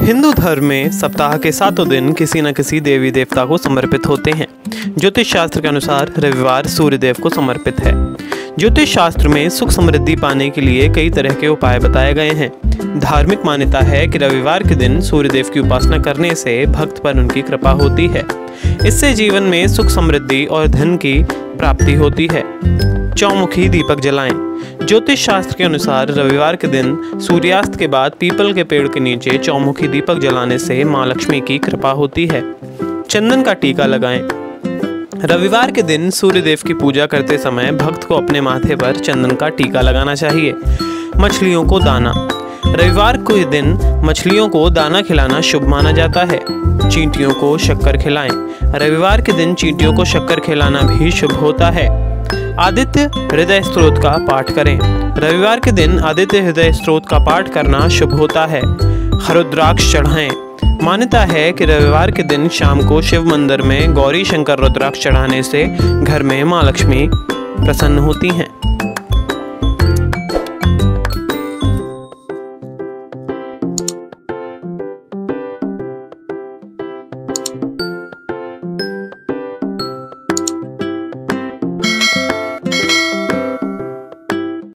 हिंदू धर्म में सप्ताह के 7 दिन किसी न किसी देवी देवता को समर्पित होते हैं। ज्योतिष शास्त्र के अनुसार रविवार सूर्यदेव को समर्पित है। ज्योतिष शास्त्र में सुख समृद्धि पाने के लिए कई तरह के उपाय बताए गए हैं। धार्मिक मान्यता है कि रविवार के दिन सूर्यदेव की उपासना करने से भक्त पर उनकी कृपा होती है। इससे जीवन में सुख समृद्धि और धन की प्राप्ति होती है। चौमुखी दीपक जलाएं। ज्योतिष शास्त्र के अनुसार रविवार के दिन सूर्यास्त के बाद पीपल के पेड़ के नीचे चौमुखी दीपक जलाने से मां लक्ष्मी की कृपा होती है। चंदन का टीका लगाएं। रविवार के दिन सूर्यदेव की पूजा करते समय भक्त को अपने माथे पर चंदन का टीका लगाना चाहिए। मछलियों को दाना। रविवार के दिन मछलियों को दाना खिलाना शुभ माना जाता है। चींटियों को शक्कर खिलाएं। रविवार के दिन चींटियों को शक्कर खिलाना भी शुभ होता है। आदित्य हृदय स्तोत्र का पाठ करें। रविवार के दिन आदित्य हृदय स्तोत्र का पाठ करना शुभ होता है। रुद्राक्ष चढ़ाएं। मान्यता है कि रविवार के दिन शाम को शिव मंदिर में गौरी शंकर रुद्राक्ष चढ़ाने से घर में मां लक्ष्मी प्रसन्न होती हैं।